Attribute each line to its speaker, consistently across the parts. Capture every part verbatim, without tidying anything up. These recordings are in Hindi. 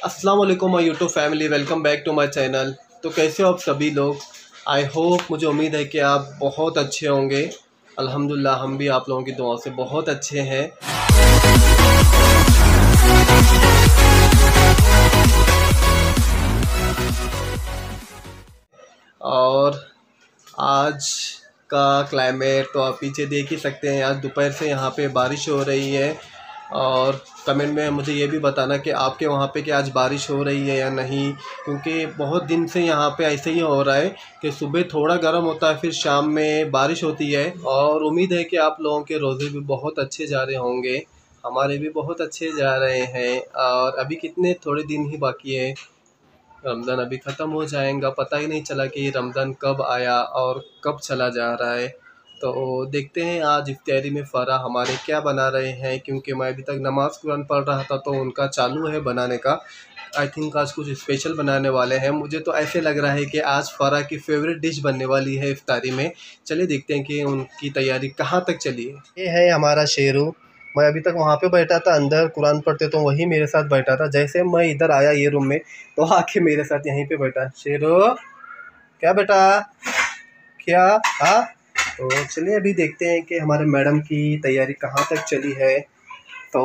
Speaker 1: अस्सलाम वालेकुम my YouTube family, welcome back to my channel. तो कैसे हो आप सभी लोग? आई होप, मुझे उम्मीद है कि आप बहुत अच्छे होंगे। अल्हम्दुलिल्लाह हम भी आप लोगों की दुआओं से बहुत अच्छे हैं। और आज का क्लाइमेट तो आप पीछे देख ही सकते हैं। आज दोपहर से यहाँ पे बारिश हो रही है और कमेंट में मुझे ये भी बताना कि आपके वहाँ पे कि आज बारिश हो रही है या नहीं, क्योंकि बहुत दिन से यहाँ पे ऐसे ही हो रहा है कि सुबह थोड़ा गर्म होता है, फिर शाम में बारिश होती है। और उम्मीद है कि आप लोगों के रोज़े भी बहुत अच्छे जा रहे होंगे, हमारे भी बहुत अच्छे जा रहे हैं। और अभी कितने थोड़े दिन ही बाकी है, रमज़ान अभी ख़त्म हो जाएगा। पता ही नहीं चला कि रमज़ान कब आया और कब चला जा रहा है। तो देखते हैं आज इफ्तारी में फ़रा हमारे क्या बना रहे हैं, क्योंकि मैं अभी तक नमाज़ कुरान पढ़ रहा था तो उनका चालू है बनाने का। आई थिंक आज कुछ स्पेशल बनाने वाले हैं। मुझे तो ऐसे लग रहा है कि आज फ़रा की फ़ेवरेट डिश बनने वाली है इफ्तारी में। चलिए देखते हैं कि उनकी तैयारी कहाँ तक चली है। ये है हमारा शेरू। मैं अभी तक वहाँ पे बैठा था, अंदर कुरान पढ़ते तो वही मेरे साथ बैठा था। जैसे मैं इधर आया ये रूम में तो आके मेरे साथ यहीं पे बैठा। शेरू क्या बेटा, क्या? हाँ, तो चलिए अभी देखते हैं कि हमारे मैडम की तैयारी कहाँ तक चली है। तो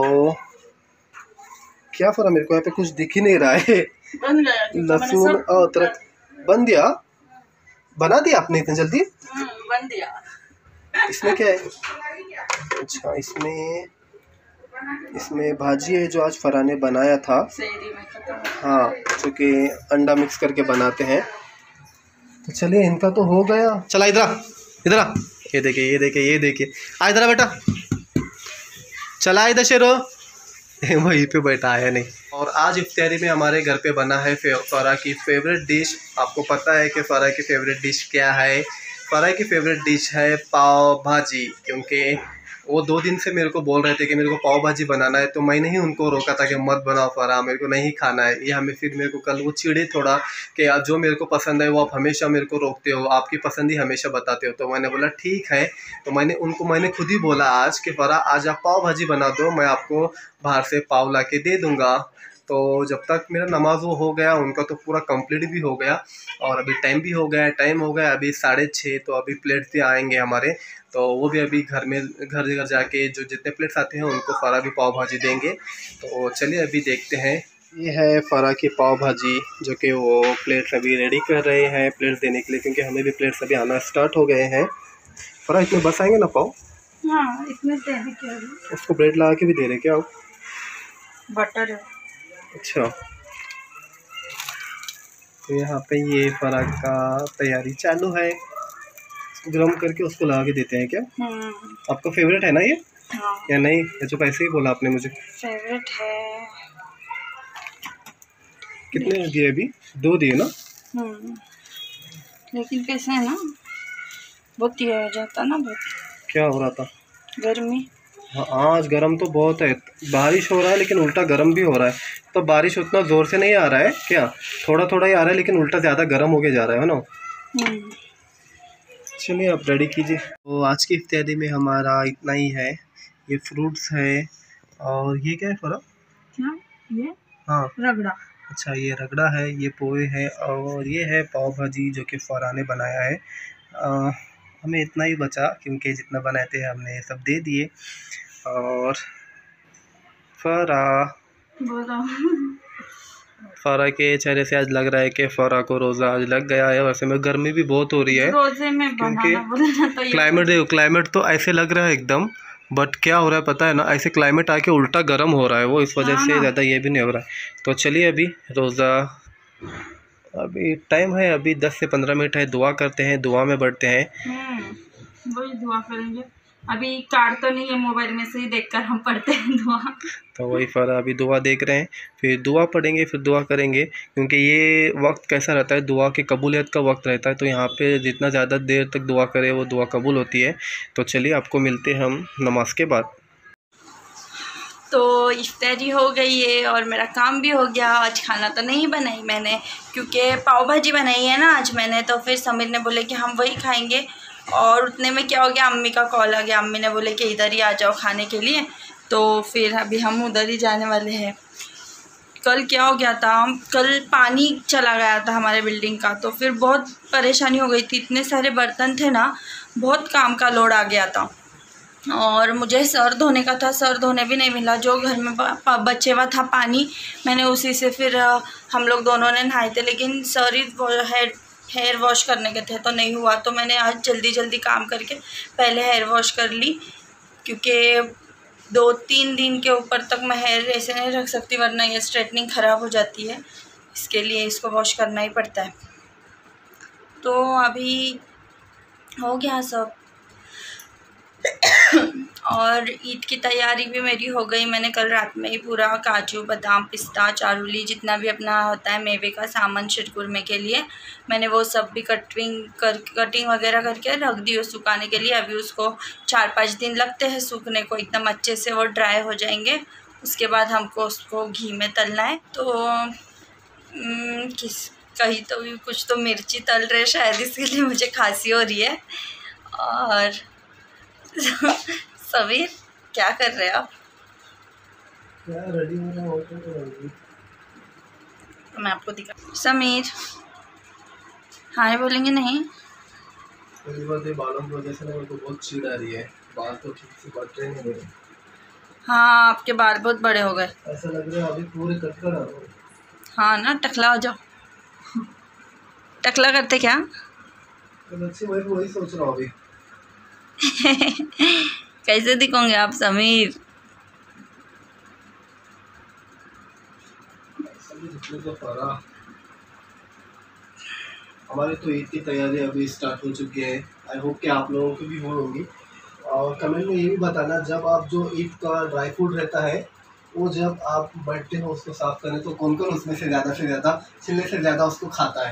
Speaker 1: क्या फरा, मेरे को यहाँ पे कुछ दिख ही नहीं रहा है।
Speaker 2: बन गया
Speaker 1: लहसुन और अदरक बन दिया, बना दिया आपने इतनी जल्दी?
Speaker 2: बन दिया।
Speaker 1: इसमें क्या है? अच्छा, इसमें इसमें भाजी है जो आज फरा ने बनाया था। हाँ, जो कि अंडा मिक्स करके बनाते हैं। तो चलिए इनका तो हो गया। चला इधर इधर आ, ये देखिए ये देखिए ये देखिए, आ इधर बेटा, चला इधर शेरो। वहीं पे बैठा है नहीं। और आज इफ्तारी में हमारे घर पे बना है फ़रा की फ़ेवरेट डिश। आपको पता है कि फ़रा की फ़ेवरेट डिश क्या है? फ़रा की फ़ेवरेट डिश है पाव भाजी, क्योंकि वो दो दिन से मेरे को बोल रहे थे कि मेरे को पाव भाजी बनाना है, तो मैंने ही उनको रोका था कि मत बनाओ फ़रा, मेरे को नहीं खाना है। ये हमें फिर मेरे को कल वो चिढ़े थोड़ा कि यार जो मेरे को पसंद है वो आप हमेशा मेरे को रोकते हो, आपकी पसंद ही हमेशा बताते हो। तो मैंने बोला ठीक है। तो मैंने उनको मैंने खुद ही बोला आज कि फ़रा आज आप पाव भाजी बना दो, मैं आपको बाहर से पाव ला के दे दूँगा। तो जब तक मेरा नमाज वो हो गया, उनका तो पूरा कंप्लीट भी हो गया। और अभी टाइम भी हो गया टाइम हो गया अभी साढ़े छः। तो अभी प्लेट्स भी आएंगे हमारे, तो वो भी अभी घर में घर घर जाके जो जितने प्लेट्स आते हैं उनको फ़रा भी पाव भाजी देंगे। तो चलिए अभी देखते हैं। ये है फ़रा की पाव भाजी, जो कि वो प्लेट्स अभी रेडी कर रहे हैं प्लेट्स देने के लिए, क्योंकि हमें भी प्लेट्स अभी आना स्टार्ट हो गए हैं। फ़रा इसमें बस आएंगे ना पाव?
Speaker 2: हाँ, इसमें दे दे क्या है?
Speaker 1: उसको ब्रेड लगा के भी दे रहे क्या आप?
Speaker 2: बटर है।
Speaker 1: अच्छा, तो यहाँ पे ये फ़रा का तैयारी चालू है। गरम करके उसको लगा के देते हैं क्या? आपका फेवरेट है ना ये?
Speaker 2: हाँ।
Speaker 1: या नहीं, ये तो पैसे ही बोला आपने मुझे।
Speaker 2: फेवरेट है।
Speaker 1: कितने दिए अभी? दो दिए ना?
Speaker 2: लेकिन कैसे है ना, बहुत ये हो जाता ना, बहुत
Speaker 1: क्या हो रहा था?
Speaker 2: गर्मी।
Speaker 1: हाँ, आज गर्म तो बहुत है। बारिश हो रहा है लेकिन उल्टा गर्म भी हो रहा है। तो बारिश उतना ज़ोर से नहीं आ रहा है क्या, थोड़ा थोड़ा ही आ रहा है, लेकिन उल्टा ज़्यादा गर्म हो के जा रहा है ना। चलिए आप रेडी कीजिए। तो आज की इफ्तारी में हमारा इतना ही है। ये फ्रूट्स है और ये क्या है फ़रा?
Speaker 2: क्या ये?
Speaker 1: हाँ,
Speaker 2: रगड़ा।
Speaker 1: अच्छा, ये रगड़ा है, ये पोहे है और ये है पाव भाजी जो कि फ़रा ने बनाया है। आ, हमें इतना ही बचा, क्योंकि जितना बनाए थे हमने सब दे दिए। और फ़रा फ़रा के चेहरे से आज लग रहा है कि फ़रा को रोज़ा आज लग गया है। वैसे में गर्मी भी बहुत हो रही है,
Speaker 2: रोज़े में
Speaker 1: क्योंकि
Speaker 2: तो
Speaker 1: क्लाइमेट देखो, क्लाइमेट तो ऐसे लग रहा है एकदम, बट क्या हो रहा है पता है ना, ऐसे क्लाइमेट आके उल्टा गर्म हो रहा है वो, इस वजह
Speaker 2: हाँ
Speaker 1: से ज़्यादा ये भी नहीं हो रहा है। तो चलिए अभी रोज़ा, अभी टाइम है, अभी दस से पंद्रह मिनट है। दुआ करते हैं, दुआ में बढ़ते हैं।
Speaker 2: वही दुआ करेंगे। अभी कार्ड तो नहीं है, मोबाइल में से ही देखकर हम पढ़ते हैं दुआ।
Speaker 1: तो वही फ़रा अभी दुआ देख रहे हैं, फिर दुआ पढ़ेंगे, फिर दुआ करेंगे, क्योंकि ये वक्त कैसा रहता है, दुआ के कबूलियत का वक्त रहता है। तो यहाँ पे जितना ज़्यादा देर तक दुआ करे वो दुआ कबूल होती है। तो चलिए आपको मिलते हैं हम नमाज के बाद।
Speaker 2: तो इफ्तारी हो गई है और मेरा काम भी हो गया। आज खाना तो नहीं बनाई मैंने, क्योंकि पाव भाजी बनाई है ना आज मैंने। तो फिर समीर ने बोले कि हम वही खाएंगे, और उतने में क्या हो गया, अम्मी का कॉल आ गया। अम्मी ने बोले कि इधर ही आ जाओ खाने के लिए। तो फिर अभी हम उधर ही जाने वाले हैं। कल क्या हो गया था, कल पानी चला गया था हमारे बिल्डिंग का, तो फिर बहुत परेशानी हो गई थी। इतने सारे बर्तन थे ना, बहुत काम का लोड आ गया था और मुझे सर धोने का था, सर धोने भी नहीं मिला। जो घर में बचे हुआ था पानी, मैंने उसी से फिर हम लोग दोनों ने नहाए थे, लेकिन सर ही हेयर हेयर वॉश करने के थे तो नहीं हुआ। तो मैंने आज जल्दी जल्दी काम करके पहले हेयर वॉश कर ली, क्योंकि दो तीन दिन के ऊपर तक मैं हेयर ऐसे नहीं रख सकती, वरना ये स्ट्रेटनिंग ख़राब हो जाती है। इसके लिए इसको वॉश करना ही पड़ता है। तो अभी हो गया सब और ईद की तैयारी भी मेरी हो गई। मैंने कल रात में ही पूरा काजू बादाम पिस्ता चारूली जितना भी अपना होता है मेवे का सामान शीरकुरमा के लिए, मैंने वो सब भी कटिंग कर कटिंग वगैरह करके रख दी सुखाने के लिए। अभी उसको चार पाँच दिन लगते हैं सूखने को, एकदम अच्छे से वो ड्राई हो जाएंगे। उसके बाद हमको उसको घी में तलना है। तो किस कहीं तो भी कुछ तो मिर्ची तल रहे शायद, इसके लिए मुझे खांसी हो रही है। और समीर क्या कर रहे हो आप?
Speaker 1: क्या रेडी हो रहा हूं?
Speaker 2: तो मैं आपको दिखा। समीर हाय बोलेंगे नहीं?
Speaker 1: पहली बात ये बालों की वजह से ना मेरे को बहुत चिढ़ आ रही है, बाल तो ठीक से कट रहे नहीं मेरे।
Speaker 2: हाँ आपके बाल बहुत बड़े हो गए,
Speaker 1: ऐसा लग रहा है अभी पूरे कट कर आ रहा हूं।
Speaker 2: हाँ ना, टकला हो जाओ। टकला करते क्या?
Speaker 1: तो अच्छी मैं वही सोच रहा हूँ अभी।
Speaker 2: कैसे दिखोगे आप समीर?
Speaker 1: तो हमारी तो ईद की तैयारी अभी स्टार्ट हो चुकी है। आई होप कि आप लोगों की भी हो होगी। और कमेंट में ये भी बताना, जब आप जो ईद का ड्राई फ्रूट रहता है वो जब आप बैठते हो उसको साफ करें तो कौन कौन उसमें से ज़्यादा से ज़्यादा छिलने से ज़्यादा उसको खाता है?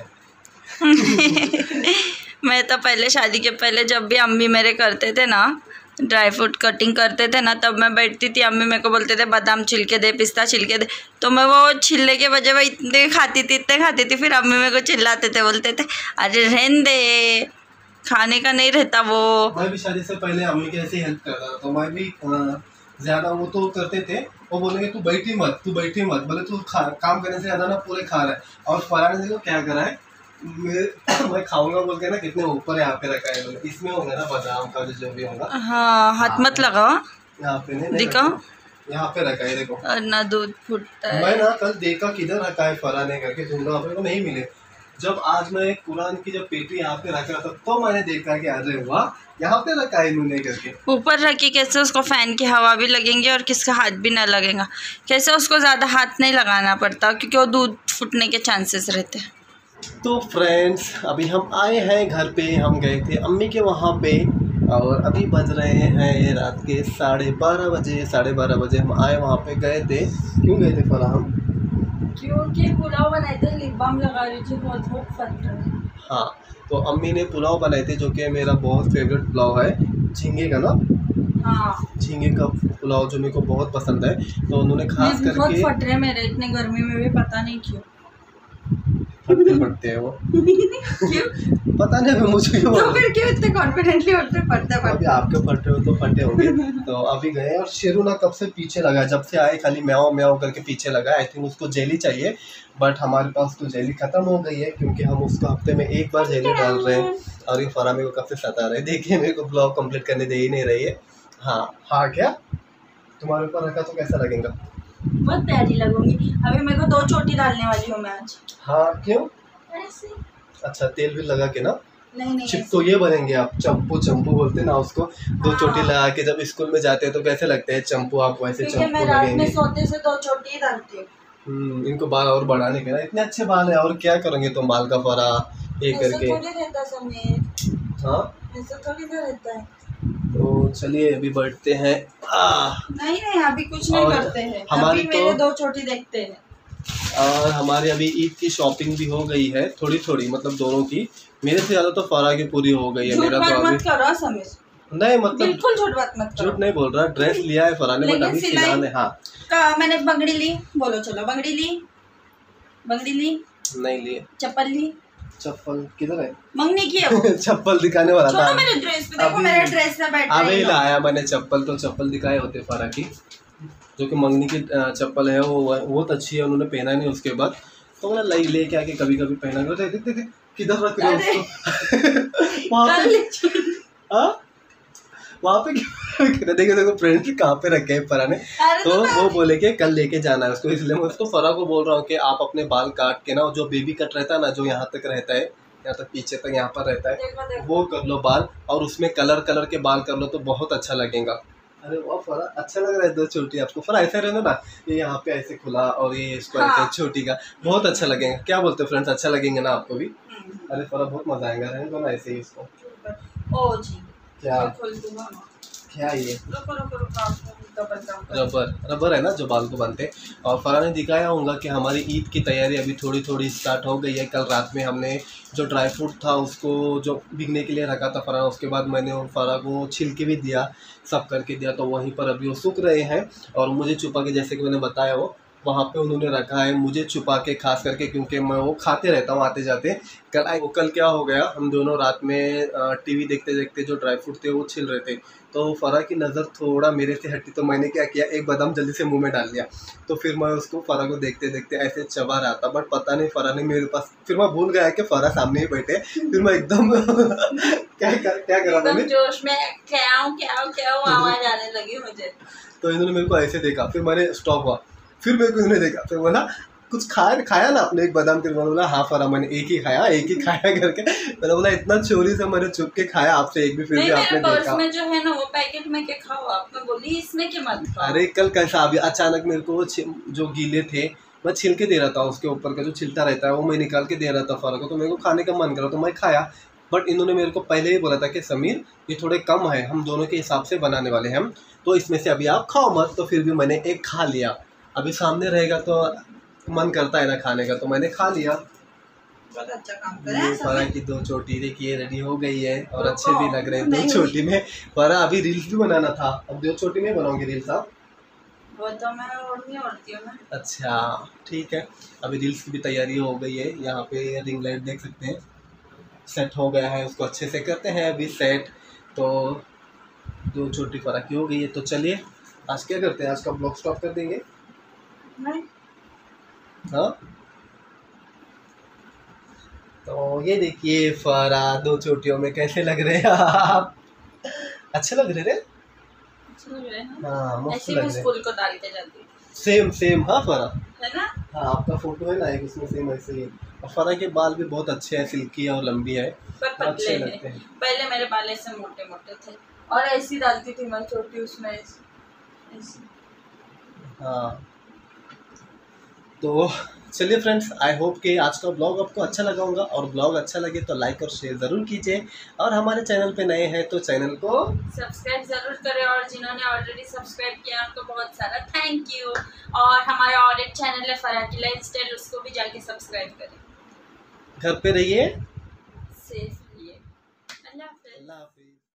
Speaker 2: मैं तो पहले शादी के पहले जब भी अम्मी मेरे करते थे ना, ड्राई फ्रूट कटिंग करते थे ना, तब मैं बैठती थी, अम्मी मेरे को बोलते थे बादाम छिलके दे पिस्ता छिलके दे, तो मैं वो छिलने के वजह में इतने खाती थी इतने खाती थी। फिर अम्मी मेरे को चिल्लाते थे, बोलते थे अरे रहने दे, खाने का नहीं रहता वो।
Speaker 1: मैं भी शादी से पहले अम्मी के ऐसे हेल्प करता था, तो मैं भी ज़्यादा वो तो करते थे, वो बोलेंगे तू बैठी मत तू बैठी मत बोले तू काम करने से ज़्यादा ना पूरे खा रहा है। और फराने से तो क्या करा है, मैं मैं खाऊंगा बोल के ना कितने ऊपर यहाँ पे रखा है, इसमें होगा ना बादाम का जो भी होगा।
Speaker 2: हाँ हाथ मत लगाओ,
Speaker 1: यहाँ पे नहीं
Speaker 2: दिखाओ,
Speaker 1: यहाँ पे रखा है देखो।
Speaker 2: और ना दूध फूटता है।
Speaker 1: मैं ना कल देखा किधर रखा है फराने करके, ढूंढा अपने को नहीं मिले। जब आज मैं कुरान की जब पेटी यहाँ पे रखा था तो मैंने देखा कि अरे वाह यहाँ पे रखा है इन्होंने करके।
Speaker 2: ऊपर रखी कैसे उसको फैन की हवा भी लगेंगे और किसका हाथ भी ना लगेगा। कैसे उसको ज़्यादा हाथ नहीं लगाना पड़ता, क्योंकि वो दूध फूटने के चांसेस रहते हैं।
Speaker 1: तो फ्रेंड्स अभी हम आए हैं घर पे, हम गए थे अम्मी के वहाँ पे और अभी बज रहे हैं रात के साढ़े बारह बजे। साढ़े बारह बजे हम आए वहाँ पे, गए थे। क्यों गए थे फला हम?
Speaker 2: क्योंकि पुलाव बनाए थे, लिप बाम लगा रही थी, बहुत बहुत फट रहा है।
Speaker 1: हाँ तो अम्मी ने पुलाव बनाए थे, जो कि मेरा बहुत फेवरेट पुलाव है, झींगे का ना। हाँ झींगे का पुलाव जो मेरे को बहुत पसंद है। तो उन्होंने खास करके
Speaker 2: बहुत फट रहे मेरे इतने गर्मी में भी, पता नहीं क्यों
Speaker 1: फटते फटते हैं वो।
Speaker 2: क्यों
Speaker 1: पता नहीं मुझे क्यों।
Speaker 2: तो फिर क्यों इतने कॉन्फिडेंटली बोलते फटते फटते?
Speaker 1: अभी आपके फटे हो तो फटे होंगे। तो अभी गए और शेरू ना कब से पीछे लगा, जब से आए खाली म्याओ म्याओ करके पीछे लगा। आई थिंक उसको जेली चाहिए, बट हमारे पास तो जेली खत्म हो गई है, क्योंकि हम उसको हफ्ते में एक बार जेली डाल रहे हैं। और ये फरा मेरे को कब से सता रहे, देखिए मेरे को ब्लॉग कंप्लीट करने दे ही नहीं रही है। हाँ हाँ क्या तुम्हारे ऊपर रखा तो कैसा लगेगा?
Speaker 2: बहुत प्यारी लगूंगी। अभी मेरे को दो चोटी डालने वाली हूँ मैं आज।
Speaker 1: हाँ क्यों?
Speaker 2: ऐसे।
Speaker 1: अच्छा तेल भी लगा के ना?
Speaker 2: नहीं नहीं
Speaker 1: चिप तो ये बनेंगे आप, चंपू चंपू बोलते हैं ना उसको। दो
Speaker 2: हाँ।
Speaker 1: चोटी लगा के जब स्कूल में जाते हैं तो कैसे लगते हैं चंपू, आप वैसे चंपू
Speaker 2: मैं रात
Speaker 1: लगेंगे।
Speaker 2: में सोते से दो चोटी डालती हूँ।
Speaker 1: हम्म इनको बाल और बढ़ाने के ना, इतने अच्छे बाल है, और क्या करेंगे तुम बाल का फरा ये करके।
Speaker 2: थोड़ी रहता समीर,
Speaker 1: हाँ
Speaker 2: ऐसा थोड़ी ना रहता है।
Speaker 1: तो चलिए अभी बैठते हैं। आ,
Speaker 2: नहीं नहीं अभी कुछ नहीं करते हैं,
Speaker 1: हमारी
Speaker 2: अभी मेरे
Speaker 1: तो,
Speaker 2: दो चोटी देखते हैं।
Speaker 1: और हमारी अभी ईद की शॉपिंग भी हो गई है, थोड़ी थोड़ी मतलब दोनों की। मेरे से ज़्यादा तो फरा की पूरी हो गई है। मेरा तो
Speaker 2: मत करो समीर,
Speaker 1: नहीं मतलब
Speaker 2: बिल्कुल झूठ बात मत करो।
Speaker 1: झूठ नहीं बोल रहा, ड्रेस लिया है फरा ने, बट अभी सिलाने। हाँ
Speaker 2: का मैंने बंगड़ी ली, बोलो चलो बंगड़ी ली, बंगड़ी ली
Speaker 1: नहीं लिए।
Speaker 2: चप्पल ली,
Speaker 1: चप्पल किधर है?
Speaker 2: मंगनी की है वो।
Speaker 1: चप्पल दिखाने वाला था।
Speaker 2: मेरे ड्रेस पे देखो, मेरे ड्रेस पे बैठ
Speaker 1: अभी लाया मैंने चप्पल, तो चप्पल दिखाए होते फरा की। जो कि मंगनी की चप्पल है वो बहुत अच्छी है, उन्होंने पहना नहीं उसके बाद, तो मैं ले लेके आके कभी कभी पहना देख देख देख किधर रख रहे हो उसको वहाँ पे हाँ वहाँ पे देखो देखो फ्रेंड्स कहाँ पे रखे हैं फरा ने, तो वो बोले कि कल लेके जाना है उसको, इसलिए मैं उसको फरा को बोल रहा हूँ कि आप अपने बाल काट के ना, जो बेबी कट रहता है ना, जो यहाँ तक रहता है, यहाँ तक पीछे तक यहाँ पर रहता है, देखो, देखो। वो कर लो बाल, और उसमें कलर कलर के बाल कर लो तो बहुत अच्छा लगेगा। अरे वाह फरा अच्छा लग रहा है, दो छोटी आपको फरा ऐसे रहना ना, ये यहाँ पे ऐसे खुला और ये इसको हाँ। ऐसे छोटी का बहुत अच्छा लगेगा। क्या बोलते हो फ्रेंड्स, अच्छा लगेंगे ना आपको भी? अरे फरा बहुत मजा आएगा, रहने दो ना ऐसे ही इसको।
Speaker 2: ओ जी
Speaker 1: क्या क्या ये रबर रबर है ना जो बाल को बांधते। और फरा ने दिखाया होगा कि हमारी ईद की तैयारी अभी थोड़ी थोड़ी स्टार्ट हो गई है। कल रात में हमने जो ड्राई फ्रूट था उसको जो भीगने के लिए रखा था फरा, उसके बाद मैंने और फरा को छिलके भी दिया, सब करके दिया, तो वहीं पर अभी वो सूख रहे हैं। और मुझे छुपा के, जैसे कि मैंने बताया, वो वहाँ पे उन्होंने रखा है मुझे छुपा के, खास करके क्योंकि मैं वो खाते रहता हूँ आते जाते। कल वो कल क्या हो गया, हम दोनों रात में टीवी देखते देखते जो ड्राई फ्रूट थे वो छिल रहे थे, तो फरा की नज़र थोड़ा मेरे से हटी, तो मैंने क्या किया, एक बादाम जल्दी से मुंह में डाल लिया। तो फिर मैं उसको फरा को देखते देखते ऐसे चबा रहा था, बट पता नहीं फरा ने मेरे पास, फिर मैं भूल गया कि फरा सामने ही बैठे, फिर मैं एकदम क्या कर, क्या करा मैंने,
Speaker 2: जोश में क्या क्या क्या आवाज आने लगी मुझे,
Speaker 1: तो इन्होंने मेरे को ऐसे देखा, फिर मैंने स्टॉप हुआ, फिर मेरे को इन्होंने देखा, फिर बोला कुछ खाया खाया ना आपने एक बादाम के, मैंने बोला हाँ फरा मैंने एक ही खाया एक ही खाया करके, मैंने बोला इतना चोरी से मैंने छुप के खाया आपसे एक भी, फिर भी आपने देखा।
Speaker 2: में जो है ना वो पैकेट में क्या खाओ आप, मैं बोली इसमें क्या मत खाओ।
Speaker 1: अरे कल कैसा अभी अचानक मेरे को जो गीले थे मैं छिलके दे रहा था, उसके ऊपर का जो छिलता रहता है वो मैं निकाल के दे रहा था फरा को, तो मेरे को खाने का मन करा तो मैं खाया। बट इन्होंने मेरे को पहले ही बोला था कि समीर ये थोड़े कम है, हम दोनों के हिसाब से बनाने वाले हैं हम, तो इसमें से अभी आप खाओ मत, तो फिर भी मैंने एक खा लिया। अभी सामने रहेगा तो मन करता है ना खाने का, तो मैंने खा लिया।
Speaker 2: बहुत अच्छा काम कर रहा है।
Speaker 1: फरा की दो चोटी देखिए रेडी हो गई है और अच्छे भी लग रहे हैं दो चोटी में। फरा अभी रील्स भी बनाना था, अब दो चोटी में बनाऊंगी रील्स आप?
Speaker 2: वो तो मैं ओढ़नी ओढ़ती हूँ मैं।
Speaker 1: अच्छा ठीक है, अभी रील्स की भी तैयारी हो गई है। यहाँ पे रिंग लाइट देख सकते हैं सेट हो गया है, उसको अच्छे से करते हैं अभी सेट। तो दो छोटी फरा की हो गई है, तो चलिए आज क्या करते हैं, आज का ब्लॉग स्टॉप कर देंगे।
Speaker 2: नहीं
Speaker 1: हाँ तो ये देखिए फरा दो चोटियों में कैसे लग रहे हैं आप? अच्छे लग रहे रे?
Speaker 2: अच्छे लग रहे हैं।
Speaker 1: हाँ मस्त लग रहे हैं।
Speaker 2: स्कूल को डाल के जाती हूँ।
Speaker 1: सेम सेम हाँ फरा
Speaker 2: है ना?
Speaker 1: हाँ आपका फोटो है ना एक उसमें सेम ऐसे ही। और फरा के बाल भी बहुत अच्छे हैं, सिल्की और लंबी है, अच्छे लगते हैं।
Speaker 2: पहले मेरे बाल ऐसे मोटे मोटे थे और ऐसी डालती थी मैं छोटी उसमें ऐसी।
Speaker 1: हाँ तो चलिए फ्रेंड्स, आई होप कि आज का ब्लॉग आपको अच्छा लगा होगा, और ब्लॉग अच्छा लगे तो लाइक और शेयर ज़रूर कीजिए, और हमारे चैनल पे नए हैं तो चैनल को
Speaker 2: सब्सक्राइब ज़रूर करें, और जिन्होंने ऑलरेडी सब्सक्राइब किया उनको बहुत सारा थैंक यू। और हमारा और एक चैनल है फरा की लाइफस्टाइल, उसको भी जाके सब्सक्राइब करें।
Speaker 1: घर पे रहिए,
Speaker 2: सेफ रहिए। अल्लाह हाफ़िज़।